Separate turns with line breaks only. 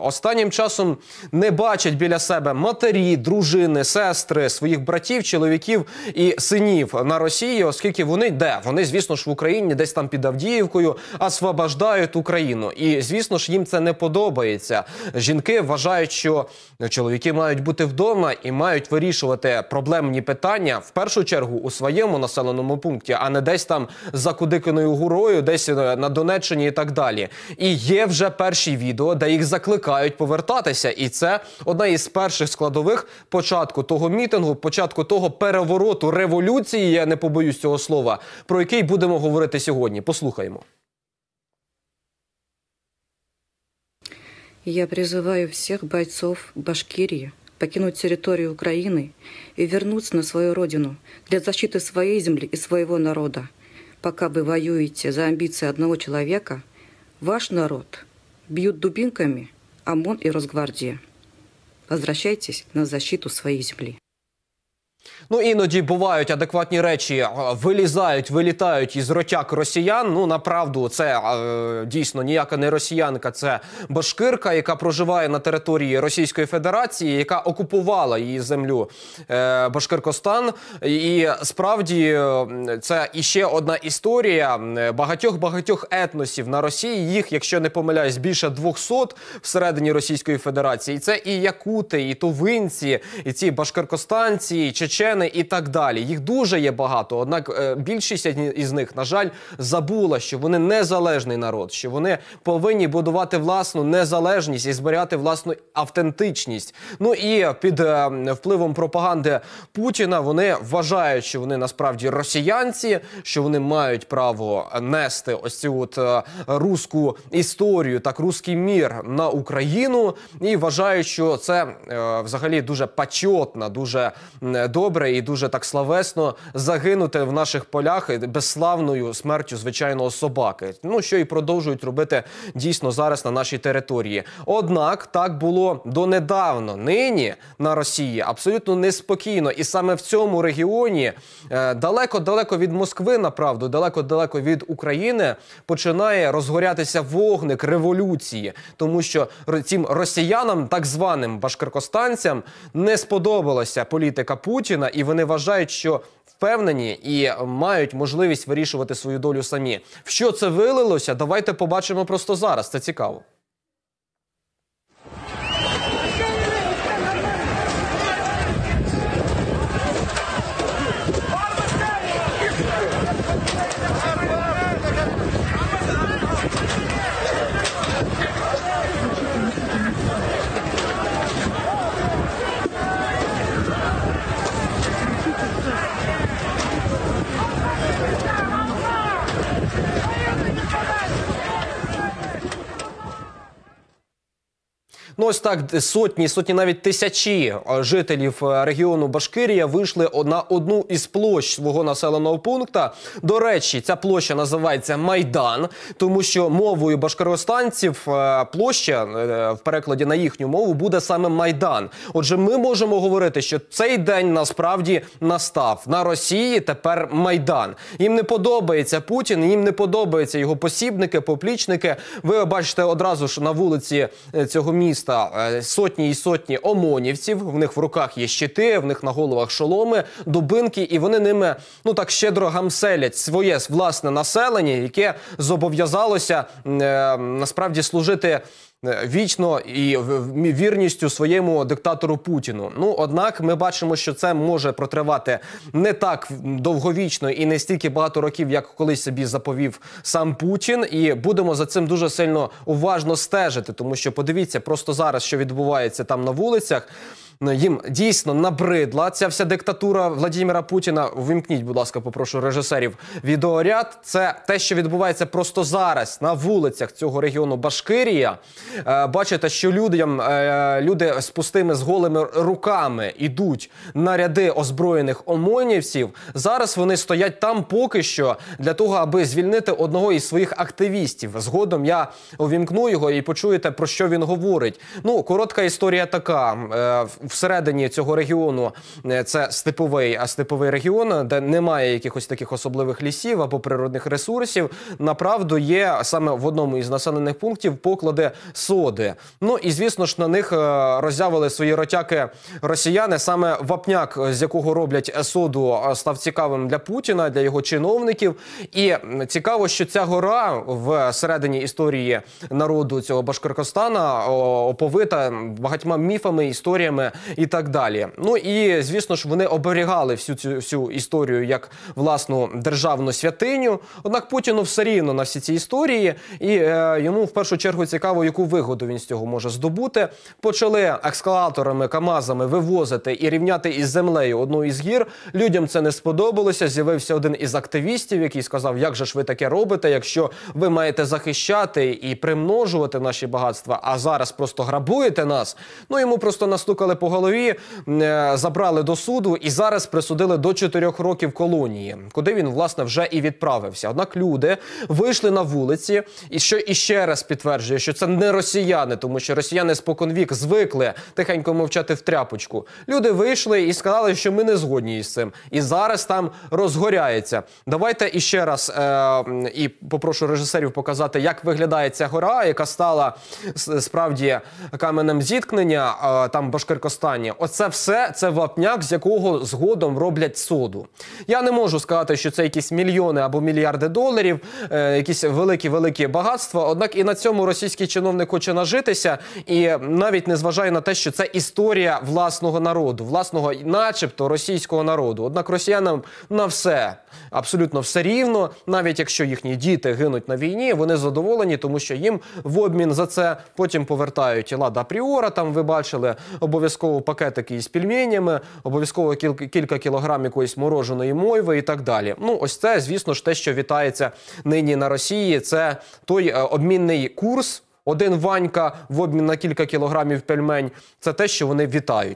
останнім часом не бачать біля себе матері, дружини, сестри, своїх братів, чоловіків і синів на Росії, оскільки вони де? Вони, звісно ж, в Україні, десь там під Авдіївкою, освобождають Україну. І, звісно ж, їм це не подобається. Жінки вважають, що чоловіки мають бути вдома і мають вирішувати проблемні питання, в першу чергу, у своєму населеному пункті, а не десь там за Кудикиною горою, десь на Донеччині і так далі. І є вже перші відео, де їх закликають повертатися. І це одна із перших складових початку того мітингу, початку того перевороту, революції, я не побоюсь цього слова, про який будемо говорити сьогодні. Послухаємо.
Я призываю всех бойцов Башкирии покинуть территорию Украины и вернуться на свою родину для защиты своей земли и своего народа. Пока вы воюете за амбиции одного человека, ваш народ бьют дубинками ОМОН и Росгвардия. Возвращайтесь на защиту своей земли.
Ну, іноді бувають адекватні речі, вилітають із ротяк росіян. Ну, направду, це дійсно ніяка не росіянка, це башкирка, яка проживає на території Російської Федерації, яка окупувала її землю Башкиркостан. І справді це іще одна історія багатьох етносів на Росії. Їх, якщо не помиляюсь, більше 200 всередині Російської Федерації. І це і якути, і тувинці, і ці башкиркостанці, і чечени, і так далі. Їх дуже є багато, однак більшість із них, на жаль, забула, що вони незалежний народ, що вони повинні будувати власну незалежність і зберігати власну автентичність. Ну і під впливом пропаганди Путіна вони вважають, що вони насправді росіянці, що вони мають право нести ось цю от руську історію, так, руський мір на Україну, і вважають, що це взагалі дуже почетно, дуже добре і дуже так славесно загинути в наших полях безславною смертю звичайного собаки. Ну, що і продовжують робити дійсно зараз на нашій території. Однак, так було донедавна. Нині на Росії абсолютно неспокійно. І саме в цьому регіоні, далеко-далеко від Москви, направду, далеко-далеко від України, починає розгорятися вогник революції. Тому що цим росіянам, так званим башкиркостанцям, не сподобалася політика Путіна, і вони вважають, що впевнені і мають можливість вирішувати свою долю самі. В що це вилилося? Давайте побачимо просто зараз. Це цікаво. Ну ось так сотні, навіть тисячі жителів регіону Башкирія вийшли на одну із площ свого населеного пункту. До речі, ця площа називається Майдан, тому що мовою башкиркостанців площа, в перекладі на їхню мову, буде саме Майдан. Отже, ми можемо говорити, що цей день насправді настав. На Росії тепер Майдан. Їм не подобається Путін, їм не подобаються його посібники, поплічники. Ви бачите одразу ж на вулиці цього міста сотні і сотні ОМОНівців, в них в руках є щити, в них на головах шоломи, дубинки, і вони ними, ну так, щедро гамселять своє власне населення, яке зобов'язалося насправді служити вічно і вірністю своєму диктатору Путіну. Ну, однак ми бачимо, що це може протривати не так довговічно і не стільки багато років, як колись собі заповів сам Путін. І будемо за цим дуже сильно уважно стежити, тому що подивіться просто зараз, що відбувається там на вулицях. Їм дійсно набридла ця вся диктатура Владимира Путіна. Вимкніть, будь ласка, попрошу режисерів, відеоряд. Це те, що відбувається просто зараз на вулицях цього регіону Башкирія. Бачите, що люди з пустими, з голими руками йдуть на ряди озброєних ОМОНівців. Зараз вони стоять там поки що для того, аби звільнити одного із своїх активістів. Згодом я увімкну його і почуєте, про що він говорить. Ну, коротка історія така. всередині цього регіону, це степовий регіон, де немає якихось таких особливих лісів або природних ресурсів, направду є саме в одному із населених пунктів поклади соди. Ну і, звісно ж, на них роззявили свої ротяки росіяни. Саме вапняк, з якого роблять соду, став цікавим для Путіна, для його чиновників. І цікаво, що ця гора в середині історії народу цього Башкортостана оповита багатьма міфами, історіями і так далі. Ну і, звісно ж, вони оберігали всю історію як власну державну святиню. Однак Путіну все рівно на всі ці історії, і йому в першу чергу цікаво, яку вигоду він з цього може здобути. Почали ескалаторами, камазами вивозити і рівняти із землею одну із гір. Людям це не сподобалося. З'явився один із активістів, який сказав, як же ж ви таке робите, якщо ви маєте захищати і примножувати наші багатства, а зараз просто грабуєте нас. Ну, йому просто настукали по голові, забрали до суду і зараз присудили до 4 років колонії, куди він, власне, вже і відправився. Однак люди вийшли на вулиці, і що іще раз підтверджує, що це не росіяни, тому що росіяни споконвік звикли тихенько мовчати в тряпочку. Люди вийшли і сказали, що ми не згодні із цим. І зараз там розгоряється. Давайте іще раз і попрошу режисерів показати, як виглядає ця гора, яка стала справді каменем зіткнення там в Башкортостані. Оце все, це вапняк, з якого згодом роблять соду. Я не можу сказати, що це якісь мільйони або мільярди доларів, якісь великі-великі багатства, однак і на цьому російський чиновник хоче нажитися, і навіть не зважає на те, що це історія власного народу, власного начебто російського народу. Однак росіянам на все, абсолютно все рівно, навіть якщо їхні діти гинуть на війні, вони задоволені, тому що їм в обмін за це потім повертають лада пріора, там ви бачили, обов'язково пакетики із пельменями, обов'язково кілька кілограм якоїсь мороженої мойви і так далі. Ну, ось це, звісно ж, те, що вітається нині на Росії, це той обмінний курс, один Ванька в обмін на кілька кілограмів пельмень, це те, що вони вітають.